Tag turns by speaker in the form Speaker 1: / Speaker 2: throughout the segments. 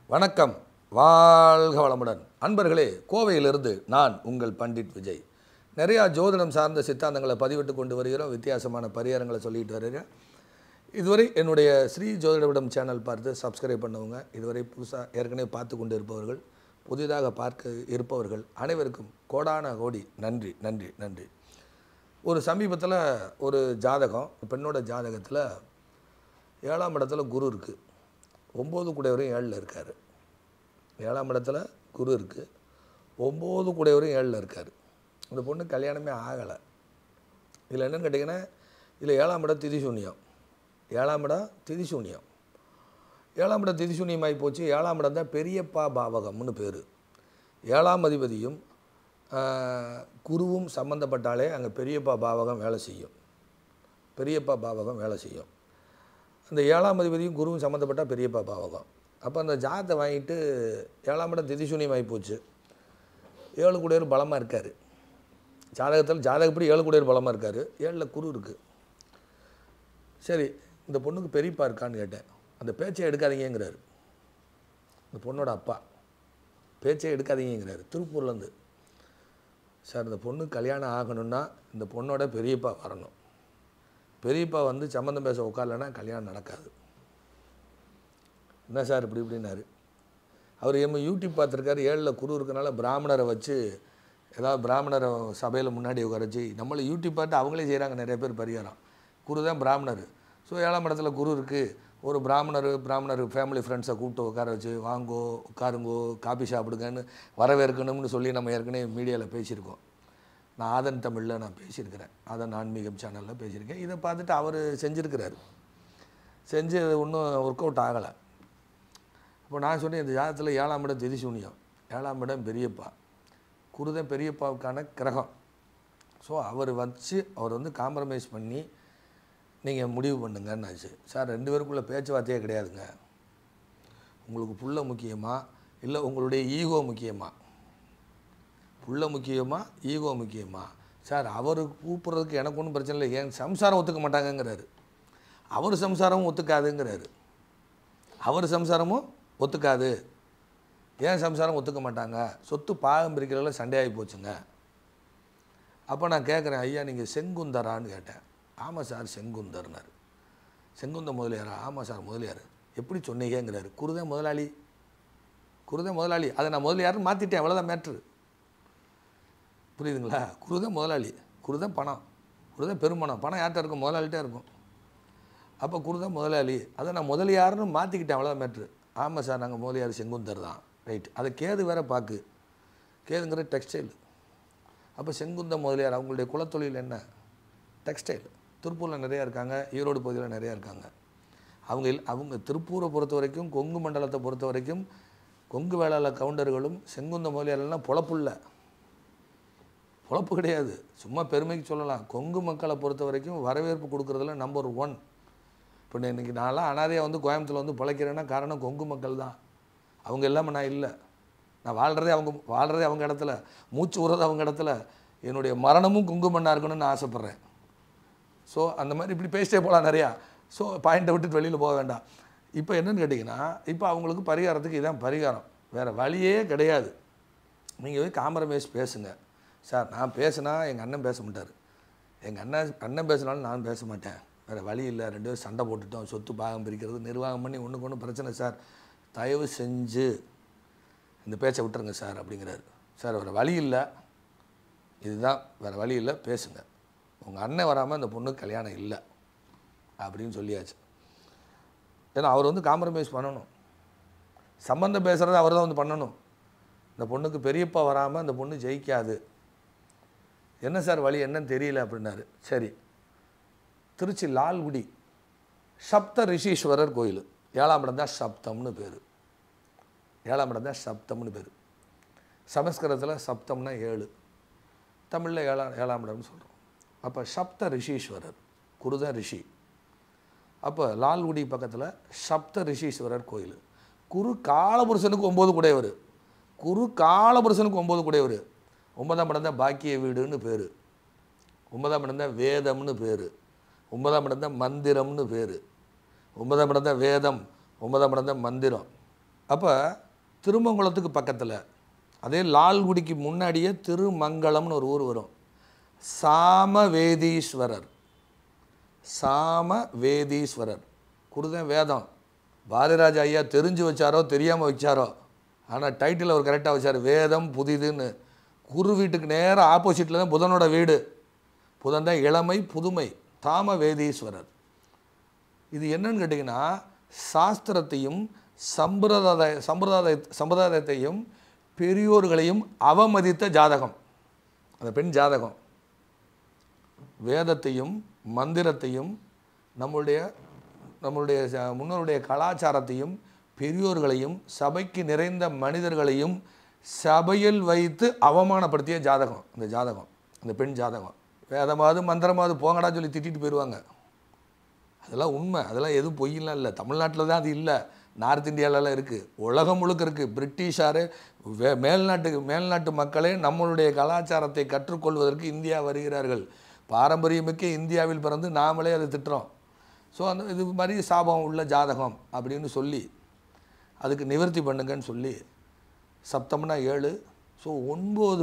Speaker 1: வணக்கம், வாழ்க வளமுடன். அன்பர்களே, கோவையிலிருந்து நான் உங்கள் பண்டிட் விஜய். நிறையா ஜோதிடம் சார்ந்த சித்தாந்தங்களை பதிவிட்டு கொண்டு வருகிறோம். வித்தியாசமான பரிகாரங்களை சொல்லிட்டு வருகிறேன். இதுவரை என்னுடைய ஸ்ரீ ஜோதிடவிடம் சேனல் பார்த்து சப்ஸ்கிரைப் பண்ணவங்க, இதுவரை புதுசாக ஏற்கனவே பார்த்து கொண்டு இருப்பவர்கள், புதிதாக பார்க்க இருப்பவர்கள் அனைவருக்கும் கோடான கோடி நன்றி நன்றி நன்றி. ஒரு சமீபத்தில் ஒரு ஜாதகம், பெண்ணோட ஜாதகத்தில் 7ஆம் இடத்துல குரு இருக்குது. 9 கூடையவரும் 7ல் இருக்கார். 7ஆம் இடத்துல குரு இருக்குது, 9 கூடையவரும் 7ல் இருக்கார். இந்த பொண்ணு கல்யாணமே ஆகலை. இதில் என்னென்னு கேட்டிங்கன்னா, இதில் 7ஆம் இடம் திதிசூன்யம். 7ஆம் இடம் திதிசூன்யம். 7ஆம் இடம் திதிசூன்யமாகி போச்சு. 7ஆம் இடம் தான் பெரியப்பா பாவகம்னு பேர். 7ஆம் அதிபதியும் குருவும் சம்மந்தப்பட்டாலே அங்கே பெரியப்பா பாவகம் வேலை செய்யும். பெரியப்பா பாவகம் வேலை செய்யும். அந்த 7ஆம் அதிபதியும் குருவும் சம்மந்தப்பட்டால் பெரியப்பா பாவகம். அப்போ அந்த ஜாதத்தை வாங்கிட்டு 7ஆம் இடம் திதிசூன்யமாகி போச்சு. 7 கூடையவர் பலமாக இருக்கார். ஜாதகப்படி 7 கூடையவர் பலமாக இருக்கார். 7ல் குரு இருக்குது. சரி, இந்த பொண்ணுக்கு பெரியப்பா இருக்கான்னு கேட்டேன். அந்த பேச்சை எடுக்காதீங்கிறாரு. இந்த பொண்ணோட அப்பா பேச்சை எடுக்காதீங்கிறாரு. திருப்பூர்லேருந்து. சார், இந்த பொண்ணு கல்யாணம் ஆகணுன்னா இந்த பொண்ணோட பெரியப்பா வரணும். பெரியப்பா வந்து சம்மந்தம் பேச உட்காரலன்னா கல்யாணம் நடக்காது. என்ன சார் இப்படின்னாரு. அவர் யூடியூப் பார்த்துருக்காரு. 7ல் குரு இருக்கனால பிராமணரை வச்சு ஏதாவது பிராமணரை சபையில் முன்னாடி உட்காரச்சு நம்மளை யூடியூப் பார்த்து அவங்களே செய்கிறாங்க நிறைய பேர் பரிகாரம். குரு தான் பிராமணர். ஸோ 7ஆம் இடத்துல குரு இருக்குது. ஒரு பிராமணர் ஃபேமிலி ஃப்ரெண்ட்ஸை கூப்பிட்டு உட்கார வச்சு, வாங்கோ உட்காருங்கோ காபி சாப்பிடுங்கன்னு வரவேற்கணும்னு சொல்லி நம்ம ஏற்கனவே மீடியாவில் பேசியிருக்கோம். நான் ஆதன் தமிழில் நான் பேசியிருக்கிறேன். ஆதன் ஆன்மீகம் சேனலில் பேசியிருக்கேன். இதை பார்த்துட்டு அவர் செஞ்சுருக்கிறார். செஞ்சு ஒன்றும் ஒர்க் அவுட் ஆகலை. இப்போ நான் சொன்னேன், இந்த ஜாதகத்தில் 7ஆம் இடம் திதிசூன்யம், 7ஆம் இடம் பெரியப்பா, குருதான் பெரியப்பாவுக்கான கிரகம். ஸோ அவர் வந்து காம்ப்ரமைஸ் பண்ணி நீங்கள் முடிவு பண்ணுங்கன்னு ஆச்சு. சார், 2 பேருக்குள்ளே பேச்சுவார்த்தையே கிடையாதுங்க. உங்களுக்கு புள்ள முக்கியமா இல்லை உங்களுடைய ஈகோ முக்கியமா? புள்ள முக்கியமா ஈகோ முக்கியமா? சார், அவர் கூப்பிட்றதுக்கு எனக்கு ஒன்றும் பிரச்சனை இல்லை, என் சம்சாரம் ஒத்துக்க மாட்டாங்கங்கிறாரு. அவர் சம்சாரமும் ஒத்துக்காதுங்கிறாரு. அவர் சம்சாரமும் ஒத்துக்காது. ஏன் சம்சாரம் ஒத்துக்க மாட்டாங்க? சொத்து பாகம் பிரிக்கிறதுல சண்டையாகி போச்சுங்க. அப்போ நான் கேட்குறேன், ஐயா நீங்கள் செங்குந்தரான்னு கேட்டேன். ஆமாம் சார் செங்குந்தர்னார். செங்குந்த முதலியாரா? ஆமாம் சார் முதலியார். எப்படி சொன்னீங்கிறாரு. குருதான் முதலாளி. அதை நான் முதலியாருன்னு மாற்றிட்டேன், அவ்வளோதான் மேட்ரு. புரியுதுங்களா? குருதான் முதலாளி, குருதான் பணம், குருதான் பெருமணம். பணம் யார்கிட்ட இருக்கும்? முதலாளிகிட்டே இருக்கும். அப்போ குருதான் முதலாளி, அதை நான் முதலியாருன்னு மாற்றிக்கிட்டேன், அவ்வளோதான் மேட்ரு. ஆமாம் சார் நாங்கள் முதலியார் செங்குந்தர் தான். ரைட். அதை கேது வேறு பார்க்கு. கேதுங்கிற டெக்ஸ்டைல். அப்போ செங்குந்த முதலியார் அவங்களுடைய குலத்தொழில் என்ன? டெக்ஸ்டைல். திருப்பூரில் நிறையா இருக்காங்க, ஈரோடு பகுதியில் நிறையா இருக்காங்க. அவங்க திருப்பூரை பொறுத்த வரைக்கும், கொங்கு மண்டலத்தை பொறுத்த வரைக்கும் கொங்கு வேளாளர் கவுண்டர்களும் செங்குந்த முதலியாரெல்லாம் பொழப்பு கிடையாது. சும்மா பெருமைக்கு சொல்லலாம். கொங்கு மக்களை பொறுத்த வரைக்கும் வரவேற்பு கொடுக்குறதுல நம்பர் 1. இப்போ இன்றைக்கி நான்லாம் அனாதையாக வந்து கோயம்புத்தூரில் வந்து பிழைக்கிறேன்னா காரணம் கொங்கு மக்கள் தான். அவங்க இல்லாமல் நான் இல்லை. நான் வாழ்கிறதே அவங்க இடத்துல, மூச்சு விடுறது அவங்க இடத்துல. என்னுடைய மரணமும் கொங்கு மண்ணாக இருக்கணும்னு நான் ஆசைப்பட்றேன். ஸோ அந்த மாதிரி இப்படி பேசிட்டே போகலாம் நிறையா. ஸோ பாயிண்ட்டை விட்டுட்டு வெளியில் போக வேண்டாம். இப்போ என்னென்னு கேட்டிங்கன்னா, இப்போ அவங்களுக்கு பரிகாரத்துக்கு இதான் பரிகாரம், வேறு வழியே கிடையாது. நீங்கள் போய் காம்ப்ரமைஸ் பேசுங்க. சார், நான் பேசினா எங்கள் அண்ணன் பேச மாட்டார். எங்கள் அண்ணன் பேசினாலும் நான் பேச மாட்டேன். வேறு வழி இல்லை. 2 பேரும் சண்டை போட்டுட்டோம். சொத்து பாகம் பிரிக்கிறது நிர்வாகம் பண்ணி ஒன்றுக்கு ஒன்று பிரச்சனை. சார், தயவு செஞ்சு இந்த பேச்சை விட்டுருங்க சார் அப்படிங்கிறாரு. சார், வேறு வழி இல்லை, இதுதான் வேறு வழி இல்லை, பேசுங்க. உங்கள் அண்ணன் வராமல் இந்த பொண்ணுக்கு கல்யாணம் இல்லை அப்படின்னு சொல்லியாச்சு. ஏன்னா அவர் வந்து காம்ப்ரமைஸ் பண்ணணும். சம்பந்தம் பேசுகிறது அவர் தான் வந்து பண்ணணும். இந்த பொண்ணுக்கு பெரியப்பா வராமல் இந்த பொண்ணு ஜெயிக்காது. என்ன சார் வழி என்னன்னு தெரியல அப்படின்னாரு. சரி, திருச்சி லால்குடி சப்த ரிஷீஸ்வரர் கோயில். 7ஆம் இடம் தான் சப்தம்னு பேர். 7ஆம் இடம் தான் சப்தம்னு பேர். சமஸ்கிருதத்தில் சப்தம்னா 7, தமிழில் 7ஆம் இடம்னு சொல்கிறோம். அப்போ சப்த ரிஷீஸ்வரர், குருதான் ரிஷி. அப்போ லால்குடி பக்கத்தில் சப்த ரிஷீஸ்வரர் கோயில். குரு காலபுருஷனுக்கு 9 கூடையவர். 9ஆம் இடம் தான் பாக்கிய வீடுன்னு பேர். 9ஆம் இடம் தான் வேதம்னு பேர். 9ஆம் இடம் தான் மந்திரம்னு பேர். 9ஆம் இடம் தான் வேதம், 9ஆம் இடம் தான் மந்திரம். அப்போ திருமங்கலத்துக்கு பக்கத்தில் அதே லால்குடிக்கு முன்னாடியே திருமங்கலம்னு ஒரு ஊர் வரும். சாமவேதீஸ்வரர், சாமவேதீஸ்வரர் கொடுத்தேன் வேதம். பாரதிராஜா ஐயா தெரிஞ்சு வச்சாரோ தெரியாமல் வச்சாரோ, ஆனால் டைட்டில் அவர் கரெக்டாக வச்சார், வேதம் புதிதுன்னு. குரு வீட்டுக்கு நேராக ஆப்போசிட்டில் தான் புதனோட வீடு. புதன் தான் இளமை புதுமை. தாமவேதீஸ்வரர். இது என்னன்னு கேட்டிங்கன்னா, சாஸ்திரத்தையும் சம்பிரதாயத்தையும் பெரியோர்களையும் அவமதித்த ஜாதகம் அந்த பெண் ஜாதகம். வேதத்தையும் மந்திரத்தையும் நம்முடைய முன்னோருடைய கலாச்சாரத்தையும் பெரியோர்களையும் சபைக்கு நிறைந்த மனிதர்களையும் சபையில் வைத்து அவமானப்படுத்திய ஜாதகம் அந்த ஜாதகம், அந்த பெண் ஜாதகம். வேதமாவது மந்திரமாவது போங்கடா சொல்லி திட்டிட்டு போயிடுவாங்க. அதெல்லாம் உண்மை, அதெல்லாம் எதுவும் பொய்யெல்லாம் இல்லை. தமிழ்நாட்டில் தான் அது இல்லை, நார்த் இந்தியாவிலலாம் இருக்குது, உலகம் முழுக்க இருக்குது. பிரிட்டிஷார் மேல்நாட்டு மக்களே நம்மளுடைய கலாச்சாரத்தை கற்றுக்கொள்வதற்கு இந்தியா வருகிறார்கள். பாரம்பரியமிக்க இந்தியாவில் பிறந்து நாமளே அதை திட்டுறோம். ஸோ அந்த இது மாதிரி சாபம் உள்ள ஜாதகம் அப்படின்னு சொல்லி அதுக்கு நிவர்த்தி பண்ணுங்கன்னு சொல்லி சப்தம்னா 7. ஸோ 9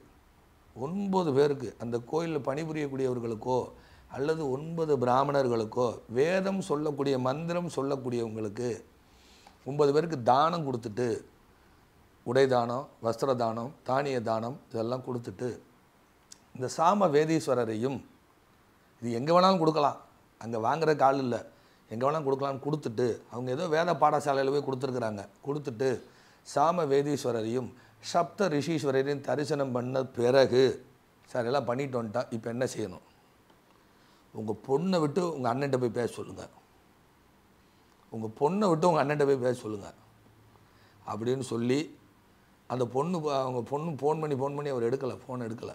Speaker 1: பேருக்கு அந்த கோயிலில் பணிபுரியக்கூடியவர்களுக்கோ அல்லது 9 பிராமணர்களுக்கோ வேதம் சொல்லக்கூடிய மந்திரம் சொல்லக்கூடியவங்களுக்கு 9 பேருக்கு தானம் கொடுத்துட்டு, உடை தானம், வஸ்திர தானம், தானிய தானம் இதெல்லாம் கொடுத்துட்டு, இந்த சாம வேதீஸ்வரரையும் இது எங்கே வேணாலும் கொடுக்கலாம், அங்கே வாங்குறதுக்கு ஆள் இல்லை, எங்கே வேணாலும் கொடுக்கலான்னு கொடுத்துட்டு, அவங்க ஏதோ வேத பாடசாலையில் போய் கொடுத்துருக்குறாங்க, கொடுத்துட்டு சாம வேதீஸ்வரரையும் சப்த ரிஷீஸ்வரரையும் தரிசனம் பண்ண பிறகு, சார் எல்லாம் பண்ணிட்டு வந்துட்டான், இப்போ என்ன செய்யணும்? உங்கள் பொண்ணை விட்டு உங்கள் அண்ணன்ட்ட போய் பேச சொல்லுங்கள், உங்கள் பொண்ணை விட்டு உங்கள் அண்ணன்ட்ட போய் பேச சொல்லுங்கள் அப்படின்னு சொல்லி, அந்த அவங்க பொண்ணு ஃபோன் பண்ணி அவர் ஃபோன் எடுக்கலை.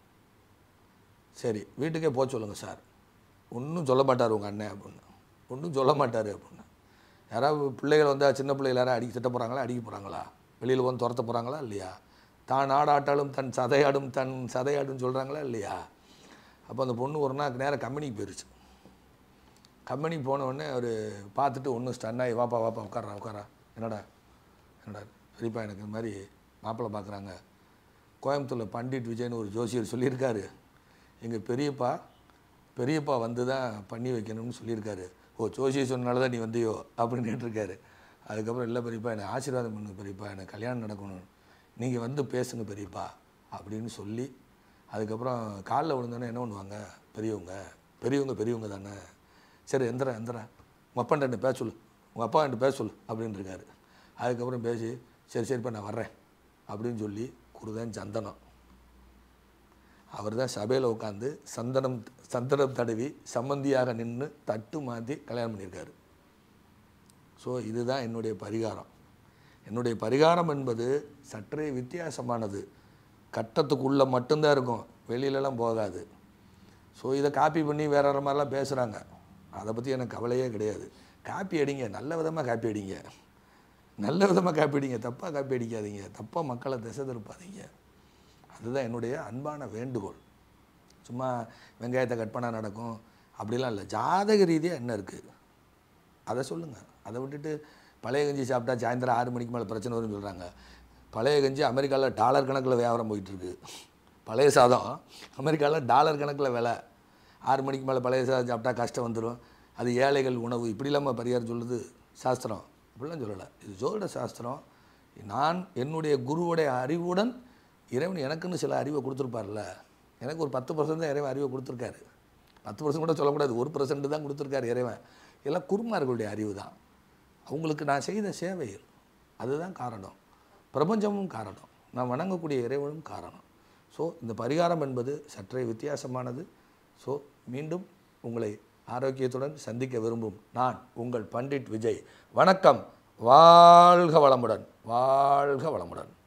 Speaker 1: சரி வீட்டுக்கே போக சொல்லுங்கள் சார், ஒன்றும் சொல்ல மாட்டார் உங்கள் அண்ணன் அப்படின்னு, ஒன்றும் சொல்ல மாட்டார் அப்படின்னு. யாராவது பிள்ளைகள் வந்தால் சின்ன பிள்ளைகள் யாராவது திட்ட போகிறாங்களா, அடிக்க போகிறாங்களா, வெளியில் வந்து துரத்த போகிறாங்களா இல்லையா? தான் ஆடாட்டாலும் தன் சதையாடும் சொல்கிறாங்களா இல்லையா? அப்போ அந்த பொண்ணு ஒரு நாள் நேரம் கம்பெனிக்கு போயிடுச்சு. கம்பெனிக்கு போனவுடனே அவர் பார்த்துட்டு ஒன்றும் ஸ்டன்னாகி, வாப்பா உட்காரா, என்னடா பெரியப்பா எனக்கு இந்த மாதிரி மாப்பிள்ளை பார்க்குறாங்க, கோயம்புத்தூரில் பண்டிட் விஜய்னு ஒரு ஜோசியர் சொல்லியிருக்காரு, எங்கள் பெரியப்பா வந்து தான் பண்ணி வைக்கணும்னு சொல்லியிருக்காரு. ஓ ஜோசியர் சொன்னால தான் நீ வந்தியோ அப்படின்னு கேட்டிருக்காரு. அதுக்கப்புறம் இல்லை பெரியப்பா என்னை ஆசீர்வாதம் பண்ணுங்க பெரியப்பா, எனக்கு கல்யாணம் நடக்கணும், நீங்கள் வந்து பேசுங்க பெரியப்பா அப்படின்னு சொல்லி, அதுக்கப்புறம் காலில் விழுந்தோன்னே என்ன பண்ணுவாங்க பெரியவங்க தானே, சரி எந்திரா உங்கள் அப்பாண்ட என்ன பேச சொல்லு, உங்கள் அப்பா என்கிட்ட பேச சொல்லு அப்படின்னு இருக்காரு. அதுக்கப்புறம் பேசி சரிப்பா நான் வர்றேன் அப்படின்னு சொல்லி குருதான் சந்தனம். அவர் தான் சபையில் உட்காந்து சந்தனம் தடவி சம்மந்தியாக நின்று தட்டு மாற்றி கல்யாணம் பண்ணியிருக்காரு. ஸோ இதுதான் என்னுடைய பரிகாரம். என்னுடைய பரிகாரம் என்பது சற்றே வித்தியாசமானது. கட்டத்துக்குள்ளே மட்டும்தான் இருக்கும், வெளியிலலாம் போகாது. ஸோ இதை காப்பி பண்ணி வேறு மாதிரிலாம் பேசுகிறாங்க, அதை பற்றி எனக்கு கவலையே கிடையாது. காப்பி அடிங்க, நல்ல விதமாக காப்பி அடிங்க, தப்பாக காப்பி அடிக்காதீங்க, தப்பாக மக்களை திசை திருப்பாதீங்க. அதுதான் என்னுடைய அன்பான வேண்டுகோள். சும்மா வெங்காயத்தை கட் பண்ணால் நடக்கும் அப்படிலாம் இல்லை. ஜாதக ரீதியாக என்ன இருக்குது அதை சொல்லுங்கள். அதை விட்டுட்டு பழைய கஞ்சி சாப்பிட்டா சாயந்தரம் 6 மணிக்கு மேலே பிரச்சனை வரும்னு சொல்கிறாங்க. பழைய கஞ்சி அமெரிக்காவில் டாலர் கணக்கில் வியாபாரம் போயிட்டுருக்கு. பழைய சாதம் அமெரிக்காவில் டாலர் கணக்கில் விலை. 6 மணிக்கு மேலே பழைய சாதம் சாப்பிட்டா கஷ்டம் வந்துடும், அது ஏழைகள் உணவு, இப்படி இல்லாமல் பரிகாரம் சொல்லுது சாஸ்திரம். இப்படிலாம் சொல்லலை, இது ஜோதிட சாஸ்திரம். நான் என்னுடைய குருவுடைய அறிவுடன், இறைவன் எனக்குன்னு சில அறிவை கொடுத்துருப்பார்ல, எனக்கு ஒரு 10% தான் இறைவன் அறிவை கொடுத்துருக்காரு. 10% கூட சொல்லக்கூடாது, 1% தான் கொடுத்துருக்காரு இறைவன். எல்லாம் குருமார்களுடைய அறிவு தான். அவங்களுக்கு நான் செய்த சேவைகள் அதுதான் காரணம், பிரபஞ்சமும் காரணம், நான் வணங்கக்கூடிய இறைவனும் காரணம். ஸோ இந்த பரிகாரம் என்பது சற்றே வித்தியாசமானது. ஸோ மீண்டும் உங்களை ஆரோக்கியத்துடன் சந்திக்க விரும்பும் நான் உங்கள் பண்டிட் விஜய். வணக்கம். வாழ்க வளமுடன்.